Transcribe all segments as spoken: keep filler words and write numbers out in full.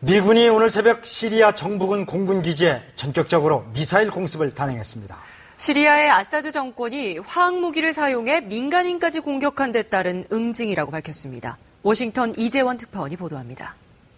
미군이 오늘 새벽 시리아 정부군 공군기지에 전격적으로 미사일 공습을 단행했습니다. 시리아의 아사드 정권이 화학무기를 사용해 민간인까지 공격한 데 따른 응징이라고 밝혔습니다. 워싱턴 이재원 특파원이 보도합니다.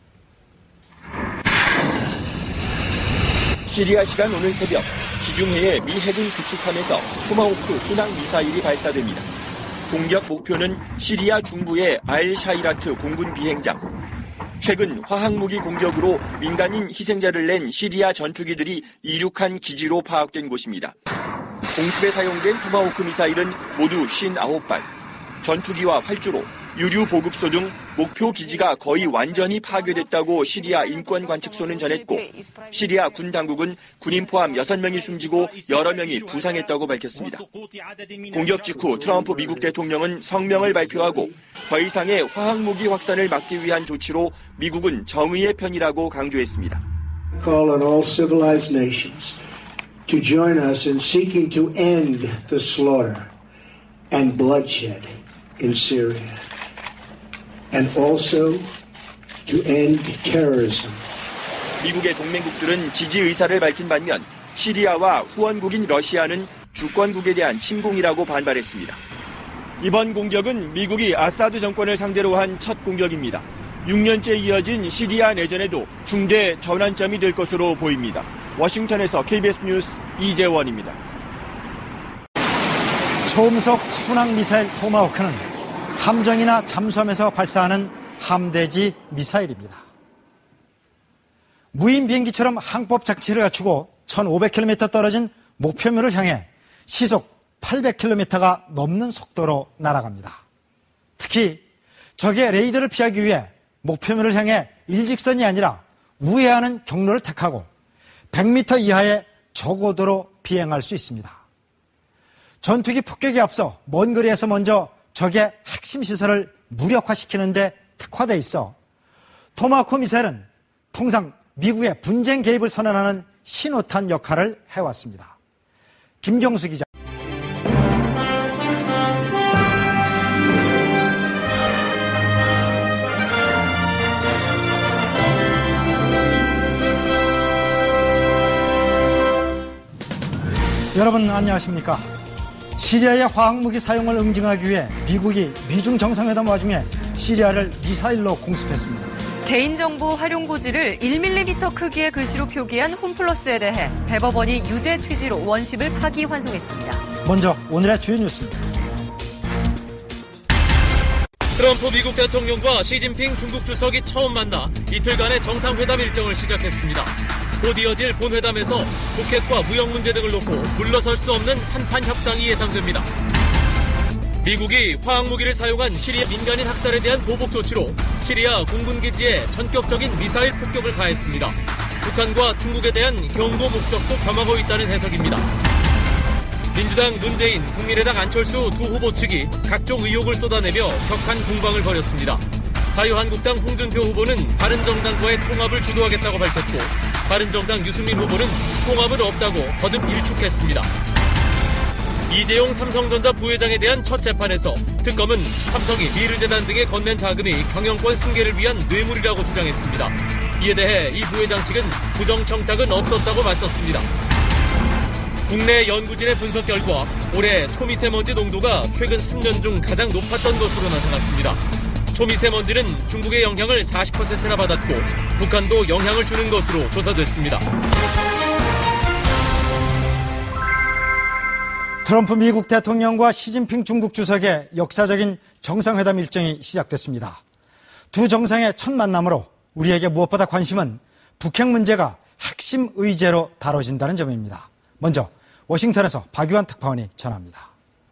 시리아 시간 오늘 새벽 지중해의 미 해군 구축함에서 토마호크 순항 미사일이 발사됩니다. 공격 목표는 시리아 중부의 알-샤이라트 공군 비행장. 최근 화학무기 공격으로 민간인 희생자를 낸 시리아 전투기들이 이륙한 기지로 파악된 곳입니다. 공습에 사용된 토마호크 미사일은 모두 오십구 발. 전투기와 활주로, 유류 보급소 등 목표 기지가 거의 완전히 파괴됐다고 시리아 인권관측소는 전했고, 시리아 군 당국은 군인 포함 여섯 명이 숨지고 여러 명이 부상했다고 밝혔습니다. 공격 직후 트럼프 미국 대통령은 성명을 발표하고 더 이상의 화학무기 확산을 막기 위한 조치로 미국은 정의의 편이라고 강조했습니다. Call on all civilized nations to join us in seeking to end the slaughter and bloodshed in Syria. And also to end terrorism. 미국의 동맹국들은 지지 의사를 밝힌 반면 시리아와 후원국인 러시아는 주권국에 대한 침공이라고 반발했습니다. 이번 공격은 미국이 아사드 정권을 상대로 한 첫 공격입니다. 육 년째 이어진 시리아 내전에도 중대 전환점이 될 것으로 보입니다. 워싱턴에서 케이비에스 뉴스 이재원입니다. 초음속 순항미사일 토마호크는 함정이나 잠수함에서 발사하는 함대지 미사일입니다. 무인 비행기처럼 항법 장치를 갖추고 천오백 킬로미터 떨어진 목표물을 향해 시속 팔백 킬로미터가 넘는 속도로 날아갑니다. 특히 적의 레이더를 피하기 위해 목표물을 향해 일직선이 아니라 우회하는 경로를 택하고 백 미터 이하의 저고도로 비행할 수 있습니다. 전투기 폭격에 앞서 먼 거리에서 먼저 적의 핵심 시설을 무력화시키는 데 특화되어 있어 토마호크 미사일은 통상 미국의 분쟁 개입을 선언하는 신호탄 역할을 해왔습니다. 김경수 기자. 여러분 안녕하십니까? 시리아의 화학무기 사용을 응징하기 위해 미국이 미중 정상회담 와중에 시리아를 미사일로 공습했습니다. 개인정보 활용 고지를 일 밀리미터 크기의 글씨로 표기한 홈플러스에 대해 대법원이 유죄 취지로 원심을 파기환송했습니다. 먼저 오늘의 주요 뉴스입니다. 트럼프 미국 대통령과 시진핑 중국 주석이 처음 만나 이틀간의 정상회담 일정을 시작했습니다. 곧 이어질 본회담에서 북핵과 무역 문제 등을 놓고 물러설 수 없는 한판 협상이 예상됩니다. 미국이 화학무기를 사용한 시리아 민간인 학살에 대한 보복 조치로 시리아 공군기지에 전격적인 미사일 폭격을 가했습니다. 북한과 중국에 대한 경고 목적도 겸하고 있다는 해석입니다. 민주당 문재인, 국민의당 안철수 두 후보 측이 각종 의혹을 쏟아내며 격한 공방을 벌였습니다. 자유한국당 홍준표 후보는 바른정당과의 통합을 주도하겠다고 밝혔고, 바른정당 유승민 후보는 통합은 없다고 거듭 일축했습니다. 이재용 삼성전자 부회장에 대한 첫 재판에서 특검은 삼성이 미르재단 등에 건넨 자금이 경영권 승계를 위한 뇌물이라고 주장했습니다. 이에 대해 이 부회장 측은 부정청탁은 없었다고 맞섰습니다. 국내 연구진의 분석 결과 올해 초미세먼지 농도가 최근 삼 년 중 가장 높았던 것으로 나타났습니다. 초미세먼지는 중국의 영향을 사십 퍼센트나 받았고 북한도 영향을 주는 것으로 조사됐습니다. 트럼프 미국 대통령과 시진핑 중국 주석의 역사적인 정상회담 일정이 시작됐습니다. 두 정상의 첫 만남으로 우리에게 무엇보다 관심은 북핵 문제가 핵심 의제로 다뤄진다는 점입니다. 먼저 워싱턴에서 박유한 특파원이 전합니다.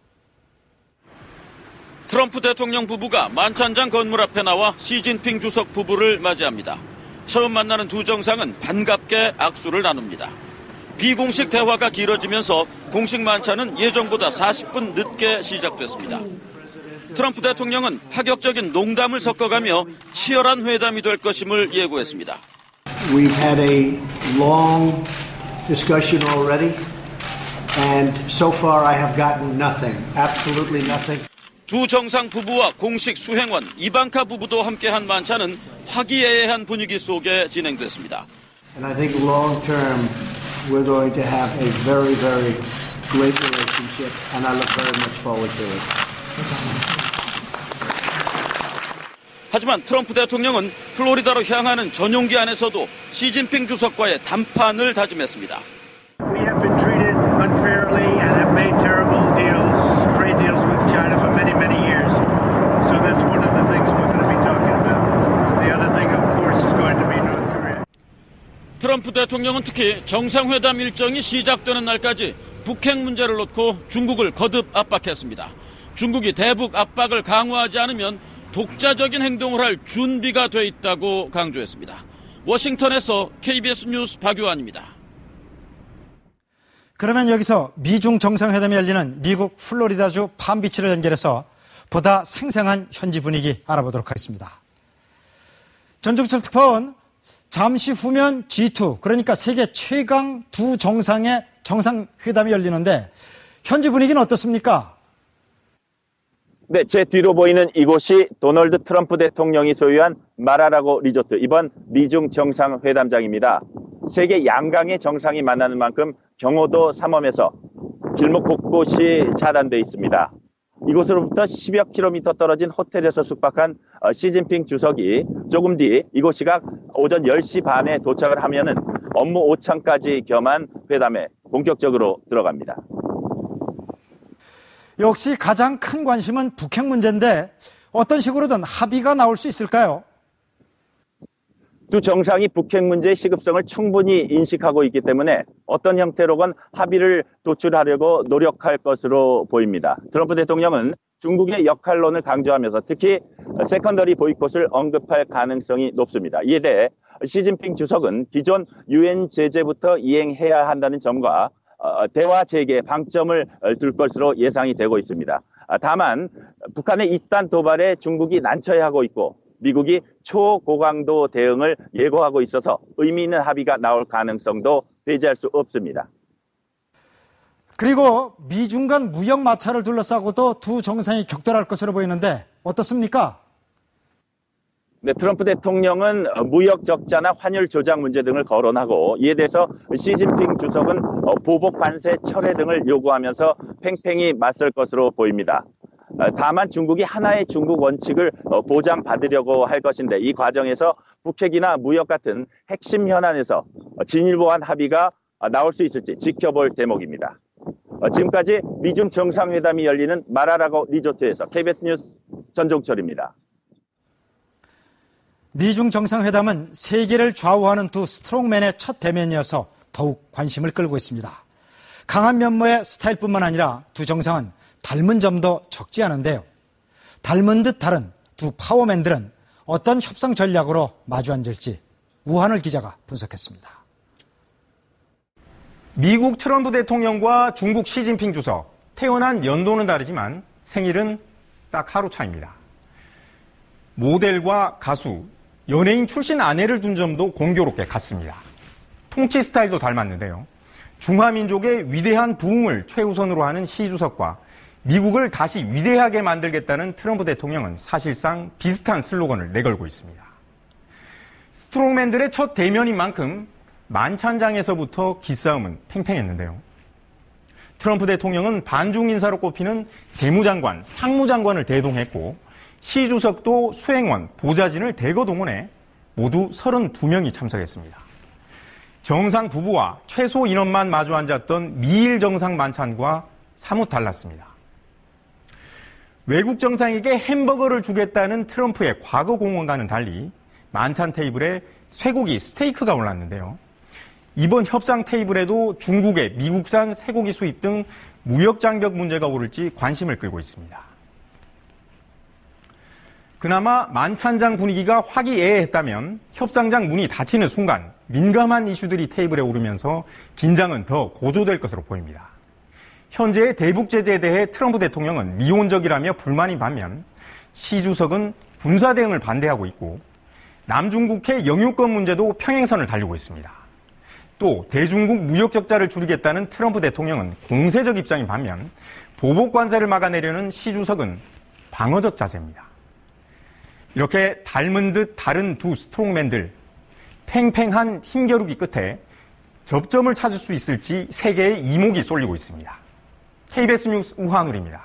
트럼프 대통령 부부가 만찬장 건물 앞에 나와 시진핑 주석 부부를 맞이합니다. 처음 만나는 두 정상은 반갑게 악수를 나눕니다. 비공식 대화가 길어지면서 공식 만찬은 예정보다 사십 분 늦게 시작됐습니다. 트럼프 대통령은 파격적인 농담을 섞어가며 치열한 회담이 될 것임을 예고했습니다. We've had a long discussion already, and so far I have gotten nothing, absolutely nothing. 두 정상 부부와 공식 수행원 이방카 부부도 함께한 만찬은 화기애애한 분위기 속에 진행됐습니다. And I think long term we're going to have a very, very great relationship and I look very much forward to it. 하지만 트럼프 대통령은 플로리다로 향하는 전용기 안에서도 시진핑 주석과의 담판을 다짐했습니다. We have been treated unfairly and have made terrible deals, trade deals with China for many, many years. So that's one of the things we're going to be talking about. The other thing, of course, is going to be North Korea. 트럼프 대통령은 특히 정상회담 일정이 시작되는 날까지 북핵 문제를 놓고 중국을 거듭 압박했습니다. 중국이 대북 압박을 강화하지 않으면 독자적인 행동을 할 준비가 돼 있다고 강조했습니다. 워싱턴에서 케이비에스 뉴스 박유한입니다. 그러면 여기서 미중 정상회담이 열리는 미국 플로리다주 팜비치를 연결해서 보다 생생한 현지 분위기 알아보도록 하겠습니다. 전종철 특파원, 잠시 후면 지 투, 그러니까 세계 최강 두 정상의 정상회담이 열리는데 현지 분위기는 어떻습니까? 네, 제 뒤로 보이는 이곳이 도널드 트럼프 대통령이 소유한 마라라고 리조트, 이번 미중 정상회담장입니다. 세계 양강의 정상이 만나는 만큼 경호도 삼엄해서 길목 곳곳이 차단돼 있습니다. 이곳으로부터 십여 킬로미터 떨어진 호텔에서 숙박한 시진핑 주석이 조금 뒤 이곳 시각 오전 열 시 반에 도착을 하면은 업무 오찬까지 겸한 회담에 본격적으로 들어갑니다. 역시 가장 큰 관심은 북핵 문제인데 어떤 식으로든 합의가 나올 수 있을까요? 두 정상이 북핵 문제의 시급성을 충분히 인식하고 있기 때문에 어떤 형태로건 합의를 도출하려고 노력할 것으로 보입니다. 트럼프 대통령은 중국의 역할론을 강조하면서 특히 세컨더리 보이콧을 언급할 가능성이 높습니다. 이에 대해 시진핑 주석은 기존 유엔 제재부터 이행해야 한다는 점과 대화 재개에 방점을 둘 것으로 예상이 되고 있습니다. 다만 북한의 이딴 도발에 중국이 난처해하고 있고 미국이 초고강도 대응을 예고하고 있어서 의미 있는 합의가 나올 가능성도 배제할 수 없습니다. 그리고 미중 간 무역 마찰을 둘러싸고도 두 정상이 격돌할 것으로 보이는데 어떻습니까? 네, 트럼프 대통령은 무역 적자나 환율 조작 문제 등을 거론하고 이에 대해서 시진핑 주석은 보복 관세 철회 등을 요구하면서 팽팽히 맞설 것으로 보입니다. 다만 중국이 하나의 중국 원칙을 보장받으려고 할 것인데 이 과정에서 북핵이나 무역 같은 핵심 현안에서 진일보한 합의가 나올 수 있을지 지켜볼 대목입니다. 지금까지 미중 정상회담이 열리는 마라라고 리조트에서 케이비에스 뉴스 전종철입니다. 미중 정상회담은 세계를 좌우하는 두 스트롱맨의 첫 대면이어서 더욱 관심을 끌고 있습니다. 강한 면모의 스타일뿐만 아니라 두 정상은 닮은 점도 적지 않은데요. 닮은 듯 다른 두 파워맨들은 어떤 협상 전략으로 마주 앉을지 우한을 기자가 분석했습니다. 미국 트럼프 대통령과 중국 시진핑 주석, 태어난 연도는 다르지만 생일은 딱 하루 차이입니다. 모델과 가수, 연예인 출신 아내를 둔 점도 공교롭게 같습니다. 통치 스타일도 닮았는데요. 중화민족의 위대한 부흥을 최우선으로 하는 시 주석과 미국을 다시 위대하게 만들겠다는 트럼프 대통령은 사실상 비슷한 슬로건을 내걸고 있습니다. 스트롱맨들의 첫 대면인 만큼 만찬장에서부터 기싸움은 팽팽했는데요. 트럼프 대통령은 반중 인사로 꼽히는 재무장관, 상무장관을 대동했고 시 주석도 수행원, 보좌진을 대거 동원해 모두 서른두 명이 참석했습니다. 정상 부부와 최소 인원만 마주 앉았던 미일 정상 만찬과 사뭇 달랐습니다. 외국 정상에게 햄버거를 주겠다는 트럼프의 과거 공언과는 달리 만찬 테이블에 쇠고기 스테이크가 올랐는데요. 이번 협상 테이블에도 중국의 미국산 쇠고기 수입 등 무역 장벽 문제가 오를지 관심을 끌고 있습니다. 그나마 만찬장 분위기가 화기애애했다면 협상장 문이 닫히는 순간 민감한 이슈들이 테이블에 오르면서 긴장은 더 고조될 것으로 보입니다. 현재의 대북 제재에 대해 트럼프 대통령은 미온적이라며 불만인 반면 시 주석은 군사 대응을 반대하고 있고 남중국해 영유권 문제도 평행선을 달리고 있습니다. 또 대중국 무역 적자를 줄이겠다는 트럼프 대통령은 공세적 입장인 반면 보복 관세를 막아내려는 시 주석은 방어적 자세입니다. 이렇게 닮은 듯 다른 두 스트롱맨들, 팽팽한 힘겨루기 끝에 접점을 찾을 수 있을지 세계의 이목이 쏠리고 있습니다. 케이비에스 뉴스 우한울입니다.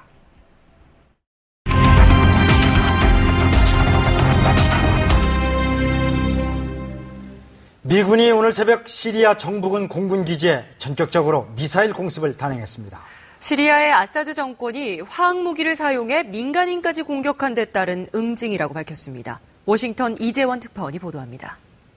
미군이 오늘 새벽 시리아 정부군 공군기지에 전격적으로 미사일 공습을 단행했습니다. 시리아의 아사드 정권이 화학무기를 사용해 민간인까지 공격한 데 따른 응징이라고 밝혔습니다. 워싱턴 이재원 특파원이 보도합니다.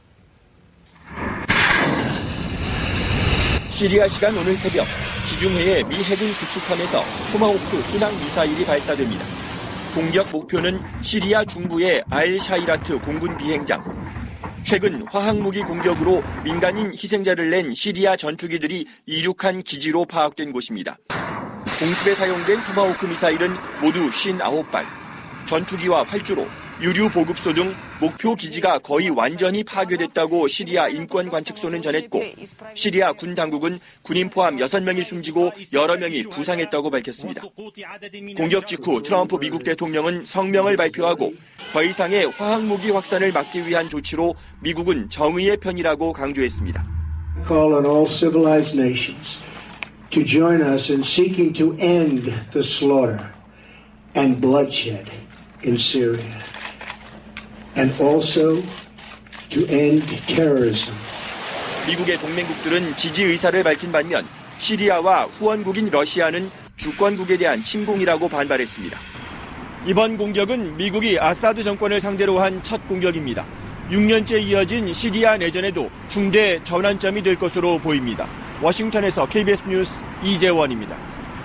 시리아 시간 오늘 새벽 지중해의 미 해군 구축함에서 토마호크 순항 미사일이 발사됩니다. 공격 목표는 시리아 중부의 알 샤이라트 공군 비행장. 최근 화학무기 공격으로 민간인 희생자를 낸 시리아 전투기들이 이륙한 기지로 파악된 곳입니다. 공습에 사용된 토마호크 미사일은 모두 오십구 발. 전투기와 활주로, 유류 보급소 등 목표 기지가 거의 완전히 파괴됐다고 시리아 인권관측소는 전했고, 시리아 군 당국은 군인 포함 여섯 명이 숨지고 여러 명이 부상했다고 밝혔습니다. 공격 직후 트럼프 미국 대통령은 성명을 발표하고 더 이상의 화학무기 확산을 막기 위한 조치로 미국은 정의의 편이라고 강조했습니다. Call on all civilized nations to join us in seeking to end the slaughter and bloodshed in Syria, and also to end terrorism. 미국의 동맹국들은 지지 의사를 밝힌 반면 시리아와 후원국인 러시아는 주권국에 대한 침공이라고 반발했습니다. 이번 공격은 미국이 아사드 정권을 상대로 한 첫 공격입니다. 육 년째 이어진 시리아 내전에도 중대 전환점이 될 것으로 보입니다. 워싱턴에서 케이비에스 뉴스 이재원입니다.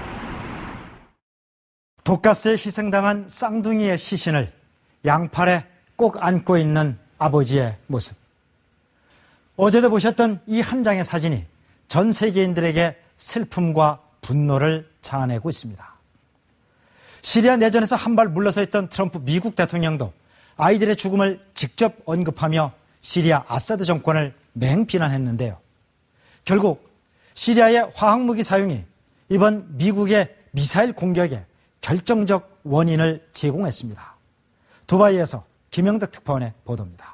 독가스에 희생당한 쌍둥이의 시신을 양팔에 꼭 안고 있는 아버지의 모습. 어제도 보셨던 이 한 장의 사진이 전 세계인들에게 슬픔과 분노를 자아내고 있습니다. 시리아 내전에서 한 발 물러서 있던 트럼프 미국 대통령도 아이들의 죽음을 직접 언급하며 시리아 아사드 정권을 맹비난했는데요. 결국 시리아의 화학무기 사용이 이번 미국의 미사일 공격에 결정적 원인을 제공했습니다. 두바이에서 김영덕 특파원의 보도입니다.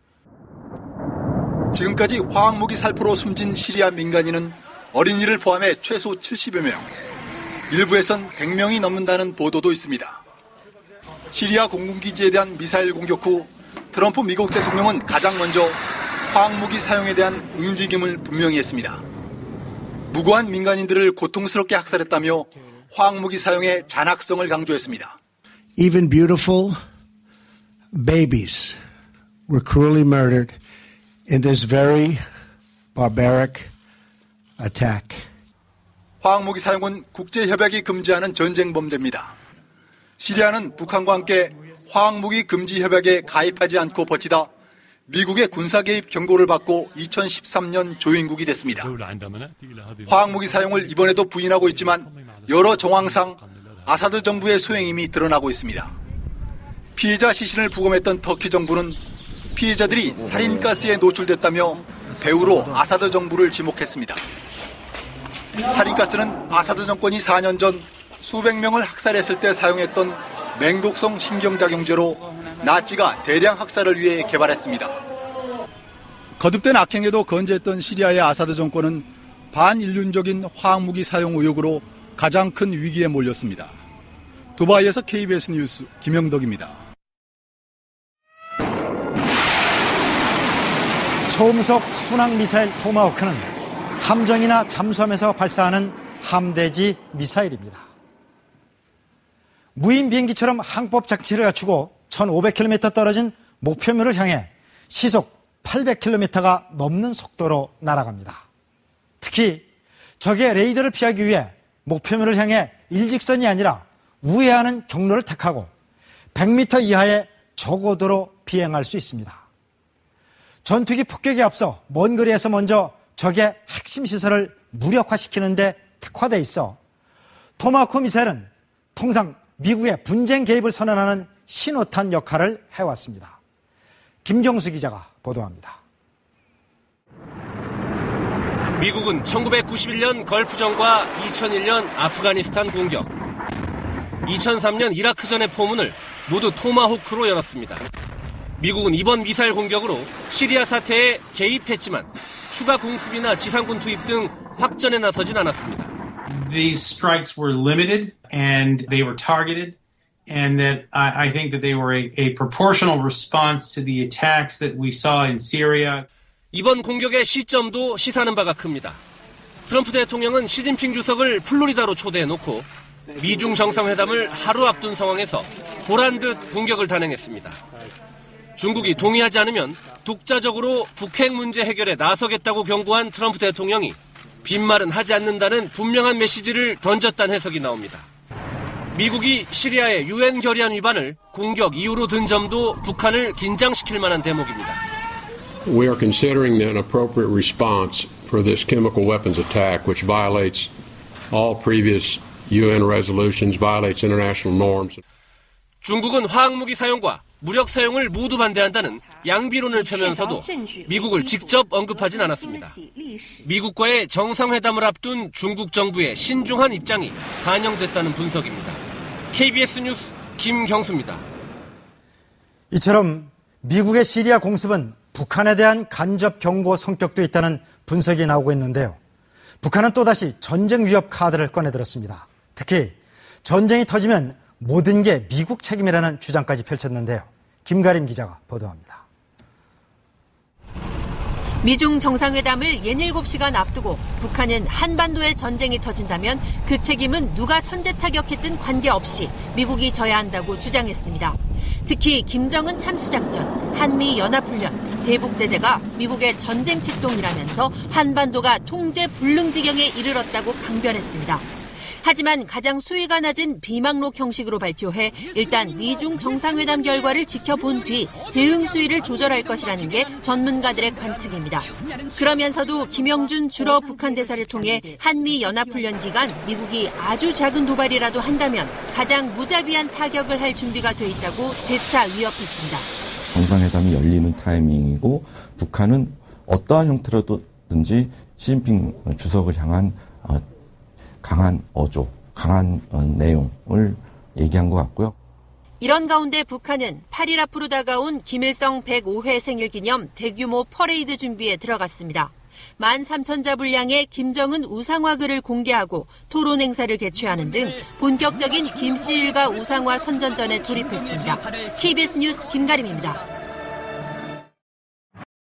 지금까지 화학무기 살포로 숨진 시리아 민간인은 어린이를 포함해 최소 칠십여 명, 일부에선 백 명이 넘는다는 보도도 있습니다. 시리아 공군기지에 대한 미사일 공격 후 트럼프 미국 대통령은 가장 먼저 화학무기 사용에 대한 응징임을 분명히 했습니다. 무고한 민간인들을 고통스럽게 학살했다며 화학무기 사용의 잔악성을 강조했습니다. Even beautiful babies were cruelly murdered in this very barbaric attack. 화학무기 사용은 국제협약이 금지하는 전쟁 범죄입니다. 시리아는 북한과 함께 화학무기 금지 협약에 가입하지 않고 버티다 미국의 군사 개입 경고를 받고 이천십삼 년 조인국이 됐습니다. 화학무기 사용을 이번에도 부인하고 있지만 여러 정황상 아사드 정부의 소행임이 드러나고 있습니다. 피해자 시신을 부검했던 터키 정부는 피해자들이 살인가스에 노출됐다며 배후로 아사드 정부를 지목했습니다. 살인가스는 아사드 정권이 사 년 전 수백 명을 학살했을 때 사용했던 맹독성 신경작용제로 나치가 대량 학살을 위해 개발했습니다. 거듭된 악행에도 건재했던 시리아의 아사드 정권은 반인륜적인 화학무기 사용 의혹으로 가장 큰 위기에 몰렸습니다. 두바이에서 케이비에스 뉴스 김영덕입니다. 초음속 순항미사일 토마호크는 함정이나 잠수함에서 발사하는 함대지 미사일입니다. 무인 비행기처럼 항법 장치를 갖추고 천오백 킬로미터 떨어진 목표물을 향해 시속 팔백 킬로미터가 넘는 속도로 날아갑니다. 특히 적의 레이더를 피하기 위해 목표물을 향해 일직선이 아니라 우회하는 경로를 택하고 백 미터 이하의 저고도로 비행할 수 있습니다. 전투기 폭격에 앞서 먼 거리에서 먼저 적의 핵심 시설을 무력화시키는 데 특화돼 있어 토마호크 미사일은 통상 미국의 분쟁 개입을 선언하는 신호탄 역할을 해왔습니다. 김경수 기자가 보도합니다. 미국은 천구백구십일 년 걸프전과 이천일 년 아프가니스탄 공격, 이천삼 년 이라크전의 포문을 모두 토마호크로 열었습니다. 미국은 이번 미사일 공격으로 시리아 사태에 개입했지만 추가 공습이나 지상군 투입 등 확전에 나서진 않았습니다. These strikes were limited and they were targeted, and that I, I think that they were a, a proportional response to the attacks that we saw in Syria. 이번 공격의 시점도 시사하는 바가 큽니다. 트럼프 대통령은 시진핑 주석을 플로리다로 초대해놓고 미중 정상회담을 하루 앞둔 상황에서 보란 듯 공격을 단행했습니다. 중국이 동의하지 않으면 독자적으로 북핵 문제 해결에 나서겠다고 경고한 트럼프 대통령이 빈말은 하지 않는다는 분명한 메시지를 던졌다는 해석이 나옵니다. 미국이 시리아의 유엔 결의안 위반을 공격 이유로 든 점도 북한을 긴장시킬 만한 대목입니다. We are considering an appropriate response for this chemical weapons attack, which violates all previous 유엔 resolutions, violates international norms. 중국은 화학무기 사용과 무력 사용을 모두 반대한다는 양비론을 펴면서도 미국을 직접 언급하진 않았습니다. 미국과의 정상회담을 앞둔 중국 정부의 신중한 입장이 반영됐다는 분석입니다. 케이비에스 뉴스 김경수입니다. 이처럼 미국의 시리아 공습은 북한에 대한 간접 경고 성격도 있다는 분석이 나오고 있는데요. 북한은 또다시 전쟁 위협 카드를 꺼내들었습니다. 특히 전쟁이 터지면 모든 게 미국 책임이라는 주장까지 펼쳤는데요. 김가림 기자가 보도합니다. 미중 정상회담을 예닐곱 시간 앞두고 북한은 한반도에 전쟁이 터진다면 그 책임은 누가 선제 타격했든 관계없이 미국이 져야 한다고 주장했습니다. 특히 김정은 참수작전, 한미연합훈련, 대북제재가 미국의 전쟁 책동이라면서 한반도가 통제 불능지경에 이르렀다고 강변했습니다. 하지만 가장 수위가 낮은 비망록 형식으로 발표해 일단 미중 정상회담 결과를 지켜본 뒤 대응 수위를 조절할 것이라는 게 전문가들의 관측입니다. 그러면서도 김영준 주러 북한 대사를 통해 한미연합훈련 기간 미국이 아주 작은 도발이라도 한다면 가장 무자비한 타격을 할 준비가 돼 있다고 재차 위협했습니다. 정상회담이 열리는 타이밍이고 북한은 어떠한 형태로든지 시진핑 주석을 향한 강한 어조, 강한 내용을 얘기한 것 같고요. 이런 가운데 북한은 팔 일 앞으로 다가온 김일성 백오 회 생일 기념 대규모 퍼레이드 준비에 들어갔습니다. 만 삼천 자 분량의 김정은 우상화글을 공개하고 토론 행사를 개최하는 등 본격적인 김씨 일가 우상화 선전전에 돌입했습니다. 케이비에스 뉴스 김가림입니다.